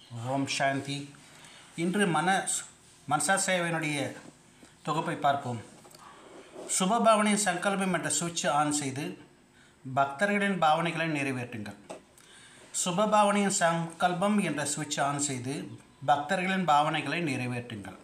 ஓம் சாந்தி. இன்று மனசா சேவையினுடைய தொகுப்பை பார்ப்போம். சுபபாவனையின் சங்கல்பம் என்ற சுவிட்ச் ஆன் செய்து பக்தர்களின் பாவனைகளை நிறைவேற்றுங்கள். சுபபாவனையின் சங்கல்பம் என்ற சுவிட்ச் ஆன் செய்து பக்தர்களின் பாவனைகளை நிறைவேற்றுங்கள்.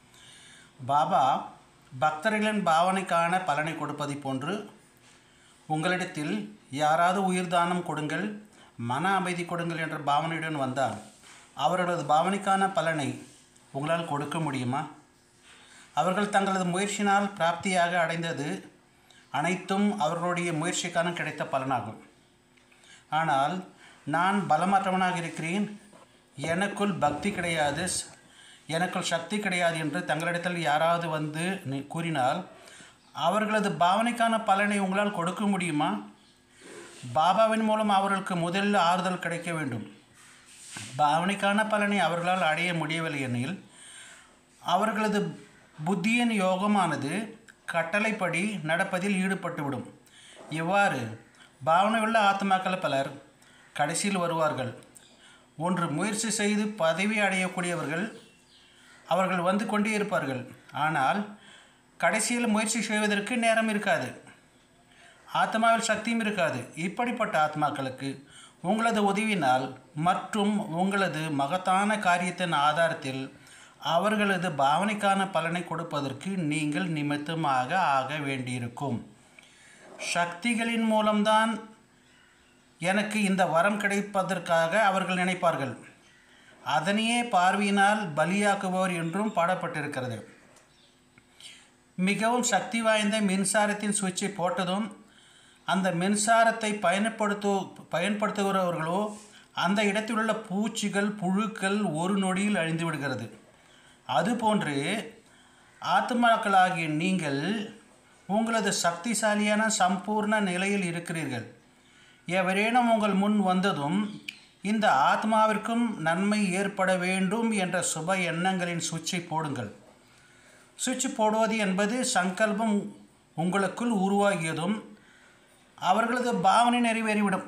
பாபா பக்தர்களின் பாவனைக்கான பலனை கொடுப்பதை போன்று உங்களிடத்தில் யாராவது உயிர் தானம் கொடுங்கள், மன அமைதி கொடுங்கள் என்ற பாவனையுடன் வந்தால் அவர்களது பாவனைக்கான பலனை உங்களால் கொடுக்க முடியுமா? அவர்கள் தங்களது முயற்சியினால் பிராப்தியாக அடைந்தது அனைத்தும் அவர்களுடைய முயற்சிக்கான கிடைத்த பலனாகும். ஆனால் நான் பலமற்றவனாக இருக்கிறேன், எனக்குள் பக்தி கிடையாது, எனக்குள் சக்தி கிடையாது என்று தங்களிடத்தில் யாராவது வந்து கூறினால் அவர்களது பாவனைக்கான பலனை உங்களால் கொடுக்க முடியுமா? பாபாவின் மூலம் அவர்களுக்கு முதலில் ஆறுதல் கிடைக்க வேண்டும். பாவனைக்கான பலனை அவர்களால் அடைய முடியவில்லை எனில் அவர்களது புத்தியின் யோகமானது கட்டளைப்படி நடப்பதில் ஈடுபட்டுவிடும். இவ்வாறு பாவனையுள்ள ஆத்மாக்கள் பலர் கடைசியில் வருவார்கள். ஒன்று முயற்சி செய்து பதவி அடையக்கூடியவர்கள் அவர்கள் வந்து கொண்டே இருப்பார்கள். ஆனால் கடைசியில் முயற்சி செய்வதற்கு நேரம் இருக்காது, ஆத்மாவில் சக்தியும் இருக்காது. இப்படிப்பட்ட ஆத்மாக்களுக்கு உங்களது உதவினால் மற்றும் உங்களது மகத்தான காரியத்தின் ஆதாரத்தில் அவர்களது பாவனைக்கான பலனை கொடுப்பதற்கு நீங்கள் நிமித்தமாக ஆக வேண்டியிருக்கும். சக்திகளின் மூலம்தான் எனக்கு இந்த வரம் கிடைப்பதற்காக அவர்கள் நினைப்பார்கள். அதனையே பார்வையினால் பலியாக்குபவர் என்றும் பாடப்பட்டிருக்கிறது. மிகவும் சக்தி வாய்ந்த மின்சாரத்தின் சுவிட்சை போட்டதும் அந்த மின்சாரத்தை பயன்படுத்துகிறவர்களோ அந்த இடத்தில் உள்ள பூச்சிகள் புழுக்கள் ஒரு நொடியில் அழிந்து விடுகிறது. அதுபோன்று ஆத்மாக்களாகிய நீங்கள் உங்களது சக்திசாலியான சம்பூர்ண நிலையில் இருக்கிறீர்கள். எவரேனும் உங்கள் முன் வந்ததும் இந்த ஆத்மாவிற்கும் நன்மை ஏற்பட வேண்டும் என்ற சுப எண்ணங்களின் சுவிட்சை போடுங்கள். சுவிட்ச் போடுவது என்பது சங்கல்பம் உங்களுக்குள் உருவாகியதும் அவர்களது பாவனை நிறைவேறிவிடும்.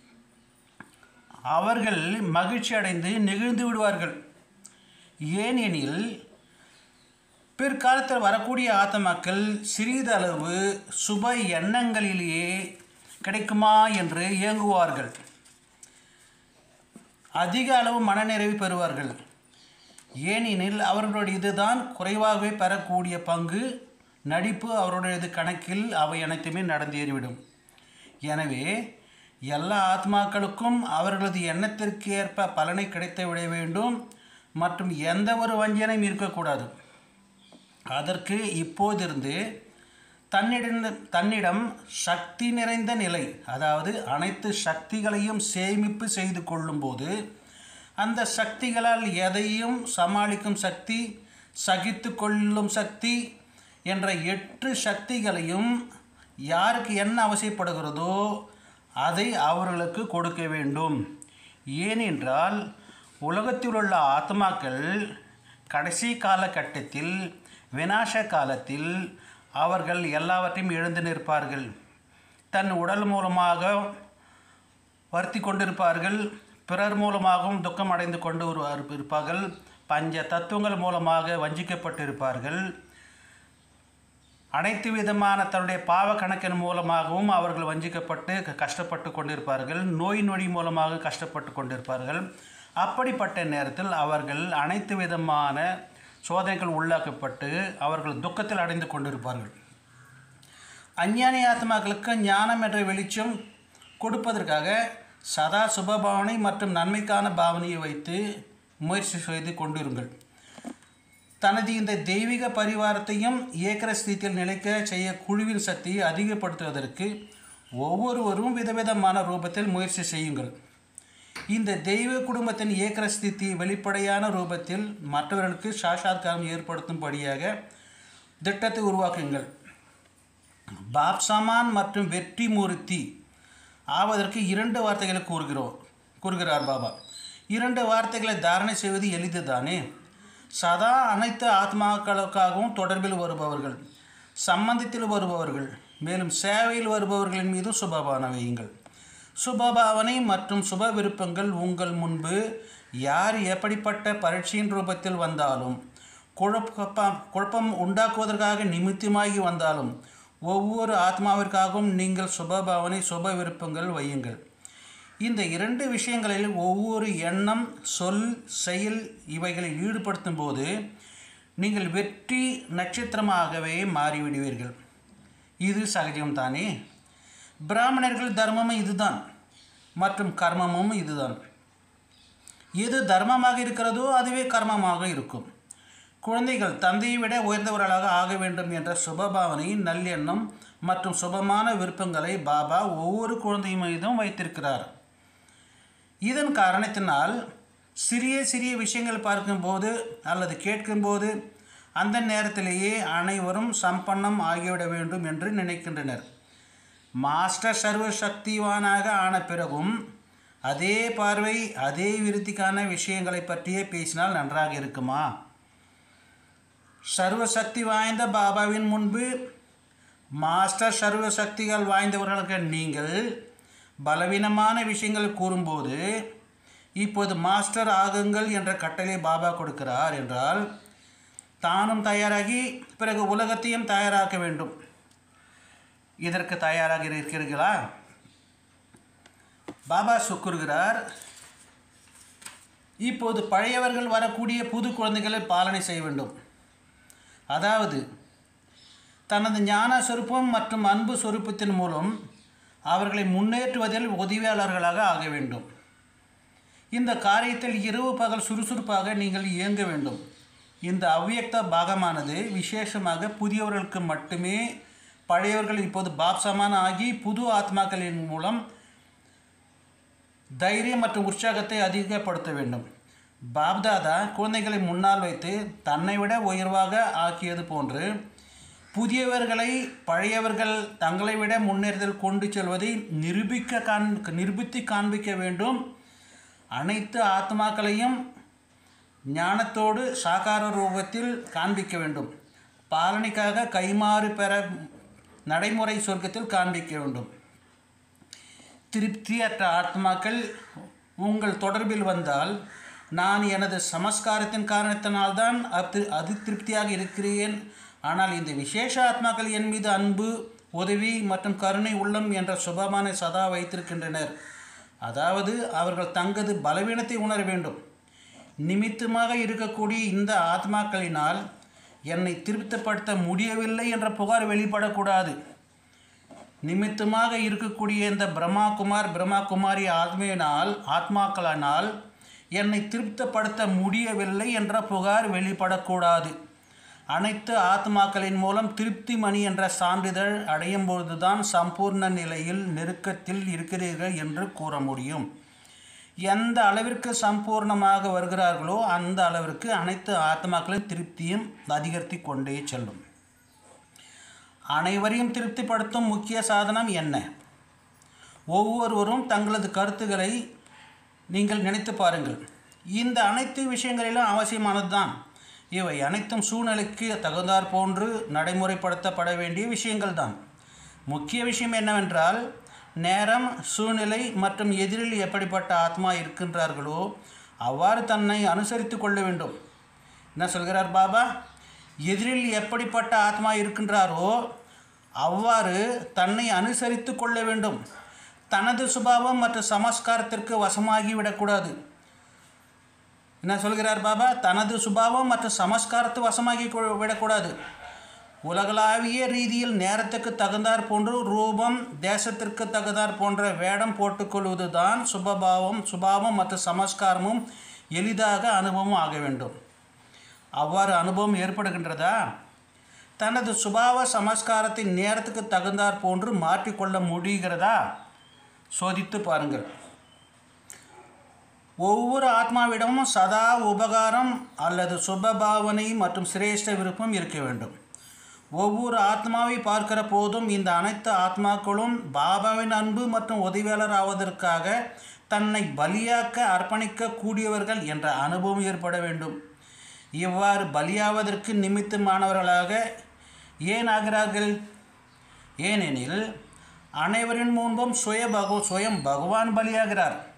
அவர்கள் மகிழ்ச்சி அடைந்து நெகிழ்ந்து விடுவார்கள். ஏனெனில் பிற்காலத்தில் வரக்கூடிய ஆத்மாக்கள் சிறிதளவு சுப எண்ணங்களிலேயே கிடைக்குமா என்று ஏங்குவார்கள். அதிக அளவு மனநிறைவு பெறுவார்கள். ஏனெனில் அவர்களுடைய இதுதான் குறைவாகவே பெறக்கூடிய பங்கு நடிப்பு அவருடையது கணக்கில் அவை அனைத்துமே நடந்தேறிவிடும். எனவே எல்லா ஆத்மாக்களுக்கும் அவர்களது எண்ணத்திற்கு ஏற்ப பலனை கிடைத்து விட வேண்டும் மற்றும் எந்த ஒரு வஞ்சனையும் இருக்கக்கூடாது. அதற்கு இப்போதிருந்து தன்னிடம் சக்தி நிறைந்த நிலை, அதாவது அனைத்து சக்திகளையும் சேமிப்பு செய்து கொள்ளும்போது அந்த சக்திகளால் எதையும் சமாளிக்கும் சக்தி, சகித்து கொள்ளும் சக்தி என்ற 8 சக்திகளையும் யாருக்கு என்ன அவசியப்படுகிறதோ அதை அவர்களுக்கு கொடுக்க வேண்டும். ஏனென்றால் உலகத்தில் உள்ள ஆத்மாக்கள் கடைசி காலகட்டத்தில் விநாச காலத்தில் அவர்கள் எல்லாவற்றையும் எழுந்து நிற்பார்கள். தன் உடல் மூலமாக வருத்தி கொண்டிருப்பார்கள், பிறர் மூலமாகவும் துக்கம் அடைந்து கொண்டு இருப்பார்கள், பஞ்ச தத்துவங்கள் மூலமாக வஞ்சிக்கப்பட்டிருப்பார்கள், அனைத்து விதமான தன்னுடைய பாவ கணக்கின் மூலமாகவும் அவர்கள் வஞ்சிக்கப்பட்டு கஷ்டப்பட்டு கொண்டிருப்பார்கள், நோய் நொடி மூலமாக கஷ்டப்பட்டு கொண்டிருப்பார்கள். அப்படிப்பட்ட நேரத்தில் அவர்கள் அனைத்து விதமான சோதனைகள் உள்ளாக்கப்பட்டு அவர்கள் துக்கத்தில் அடைந்து கொண்டிருப்பார்கள். அஞ்ஞானி ஆத்மாக்களுக்கு ஞானம் என்ற வெளிச்சம் கொடுப்பதற்காக சதா சுபபாவனை மற்றும் நன்மைக்கான பாவனையை வைத்து முயற்சி செய்து கொண்டிருங்கள். தனது இந்த தெய்வீக பரிவாரத்தையும் ஏக்கர ஸ்திதியில் நிலைக்க செய்ய குழுவின் சக்தியை அதிகப்படுத்துவதற்கு ஒவ்வொருவரும் விதவிதமான ரூபத்தில் முயற்சி செய்யுங்கள். இந்த தெய்வ குடும்பத்தின் ஏக்கர ஸ்திதி வெளிப்படையான ரூபத்தில் மற்றவர்களுக்கு சாட்சாத்காரம் ஏற்படுத்தும்படியாக திட்டத்தை உருவாக்குங்கள். பாப்சமான் மற்றும் வெற்றி மூர்த்தி ஆவதற்கு 2 வார்த்தைகளை கூறுகிறார் பாபா. 2 வார்த்தைகளை தாரணை செய்வது எளிது தானே. சதா அனைத்து ஆத்மாக்களுக்காகவும் தொடர்பில் வருபவர்கள், சம்பந்தத்தில் வருபவர்கள், மேலும் சேவையில் வருபவர்களின் மீதும் சுபபாவனை வையுங்கள். சுபபாவனை மற்றும் சுப விருப்பங்கள் உங்கள் முன்பு யார் எப்படிப்பட்ட பரீட்சையின் ரூபத்தில் வந்தாலும், குழப்பம் உண்டாக்குவதற்காக நிமித்தமாகி வந்தாலும், ஒவ்வொரு ஆத்மாவிற்காகவும் நீங்கள் சுபபாவனை, சுப விருப்பங்கள் வையுங்கள். இந்த 2 விஷயங்களில் ஒவ்வொரு எண்ணம், சொல், செயல் இவைகளில் ஈடுபடுத்தும் போது நீங்கள் வெற்றி நட்சத்திரமாகவே மாறிவிடுவீர்கள். இது சகஜம்தானே? பிராமணர்கள் தர்மமும் இதுதான், மற்றும் கர்மமும் இதுதான். எது தர்மமாக இருக்கிறதோ அதுவே கர்மமாக இருக்கும். குழந்தைகள் தந்தையை விட உயர்ந்தவர்களாக ஆக வேண்டும் என்ற சுபபாவனை, நல்லெண்ணம் மற்றும் சுபமான விருப்பங்களை பாபா ஒவ்வொரு குழந்தை மீதும் வைத்திருக்கிறார். இதன் காரணத்தினால் சிறிய சிறிய விஷயங்கள் பார்க்கும்போது அல்லது கேட்கும்போது அந்த நேரத்திலேயே அனைவரும் சம்பன்னம் ஆகிவிட வேண்டும் என்று நினைக்கின்றனர். மாஸ்டர் சர்வ சக்திவானாக ஆன பிறகும் அதே பார்வை, அதே விருத்திக்கான விஷயங்களை பற்றியே பேசினால் நன்றாக இருக்குமா? சர்வசக்தி வாய்ந்த பாபாவின் முன்பு மாஸ்டர் சர்வ சக்திகள் வாய்ந்தவர்களுக்கு நீங்கள் பலவீனமான விஷயங்கள் கூறும்போது, இப்போது மாஸ்டர் ஆகுங்கள் என்ற கட்டளை பாபா கொடுக்கிறார் என்றால், தானும் தயாராகி பிறகு உலகத்தையும் தயாராக்க வேண்டும். இதற்கு தயாராக இருக்கிறீர்களா? பாபா கூறுகிறார், இப்போது பழையவர்கள் வரக்கூடிய புது குழந்தைகளை பாலனை செய்ய வேண்டும். அதாவது தனது ஞான சொரூபம் மற்றும் அன்பு சொரூபத்தின் மூலம் அவர்களை முன்னேற்றுவதில் உதவியாளர்களாக ஆக வேண்டும். இந்த காரியத்தில் இரவு பகல் சுறுசுறுப்பாக நீங்கள் இயங்க வேண்டும். இந்த அவ்வியக்த பாகமானது விசேஷமாக புதியவர்களுக்கு மட்டுமே. பழையவர்கள் இப்போது பாப்சமான ஆகி புது ஆத்மாக்களின் மூலம் தைரியம் மற்றும் உற்சாகத்தை அதிகப்படுத்த வேண்டும். பாப்தாதா குழந்தைகளை முன்னால் வைத்து தன்னை விட உயர்வாக ஆக்கியது போன்று புதியவர்களை பழையவர்கள் தங்களை விட முன்னேறுதல் கொண்டு செல்வதை நிரூபித்து காண்பிக்க வேண்டும். அனைத்து ஆத்மாக்களையும் ஞானத்தோடு சாகார ரூபத்தில் காண்பிக்க வேண்டும். பாலனைக்காக கைமாறு பெற நடைமுறை சொர்க்கத்தில் காண்பிக்க வேண்டும். திருப்தியற்ற ஆத்மாக்கள் உங்கள் தொடர்பில் வந்தால், நான் எனது சமஸ்காரத்தின் காரணத்தினால்தான் அதிருப்தியாக இருக்கிறேன், ஆனால் இந்த விசேஷ ஆத்மாக்கள் என் மீது அன்பு, உதவி மற்றும் கருணை உள்ளம் என்ற சுபமான சதா வைத்திருக்கின்றனர். அதாவது அவர்கள் தங்களது பலவீனத்தை உணர வேண்டும். நிமித்தமாக இருக்கக்கூடிய இந்த ஆத்மாக்களினால் என்னை திருப்திப்படுத்த முடியவில்லை என்ற புகார் வெளிப்படக்கூடாது. நிமித்தமாக இருக்கக்கூடிய இந்த பிரம்மா குமாரி ஆத்மாக்களானால் என்னை திருப்திப்படுத்த முடியவில்லை என்ற புகார் வெளிப்படக்கூடாது. அனைத்து ஆத்மாக்களின் மூலம் திருப்தி மணி என்ற சான்றிதழ் அடையும் பொழுதுதான் சம்பூர்ண நிலையில் நெருக்கத்தில் இருக்கிறீர்கள் என்று கூற முடியும். எந்த அளவிற்கு சம்பூர்ணமாக வருகிறார்களோ அந்த அளவிற்கு அனைத்து ஆத்மாக்களின் திருப்தியும் அதிகரித்து கொண்டே செல்லும். அனைவரையும் திருப்திப்படுத்தும் முக்கிய சாதனம் என்ன? ஒவ்வொருவரும் தங்களது கருத்துக்களை நீங்கள் நினைத்து பாருங்கள். இந்த அனைத்து விஷயங்களிலும் அவசியமானது தான். இவை அனைத்தும் சூழ்நிலைக்கு தகுந்தாற் போன்று நடைமுறைப்படுத்தப்பட வேண்டிய விஷயங்கள் தான். முக்கிய விஷயம் என்னவென்றால், நேரம், சூழ்நிலை மற்றும் எதிரில் எப்படிப்பட்ட ஆத்மா இருக்கின்றார்களோ அவ்வாறு தன்னை அனுசரித்து கொள்ள வேண்டும். என்ன சொல்கிறார் பாபா? எதிரில் எப்படிப்பட்ட ஆத்மா இருக்கின்றாரோ அவ்வாறு தன்னை அனுசரித்து கொள்ள வேண்டும். தனது சுபாவம் மற்றும் சமஸ்காரத்திற்கு வசமாகிவிடக்கூடாது. என்ன சொல்கிறார் பாபா? தனது சுபாவம் மற்றும் சமஸ்காரத்தை வசமாகி விடக்கூடாது. உலகளாவிய ரீதியில் நேரத்துக்கு தகுந்தாற் போன்று ரூபம், தேசத்திற்கு தகுந்தாற் போன்ற வேடம் போட்டுக்கொள்வது தான் சுபாவம் மற்றும் சமஸ்காரமும் எளிதாக அனுபவம் ஆக வேண்டும். அவ்வாறு அனுபவம் ஏற்படுகின்றதா? தனது சுபாவ சமஸ்காரத்தை நேரத்துக்கு தகுந்தாற் போன்று மாற்றிக்கொள்ள முடிகிறதா? சோதித்து பாருங்கள். ஒவ்வொரு ஆத்மாவிடமும் சதா உபகாரம் அல்லது சுபபாவனை மற்றும் சிரேஷ்ட விருப்பம் இருக்க வேண்டும். ஒவ்வொரு ஆத்மாவை பார்க்கிற போதும் இந்த அனைத்து ஆத்மாக்களும் பாபாவின் அன்பு மற்றும் உதவியாளர் ஆவதற்காக தன்னை பலியாக்க அர்ப்பணிக்க கூடியவர்கள் என்ற அனுபவம் ஏற்பட வேண்டும். இவ்வாறு பலியாவதற்கு நிமித்தமானவர்களாக ஏன் ஆகிறார்கள்? ஏனெனில் அனைவரின் முன்பும் சுயம் பகவான் பலியாகிறார்.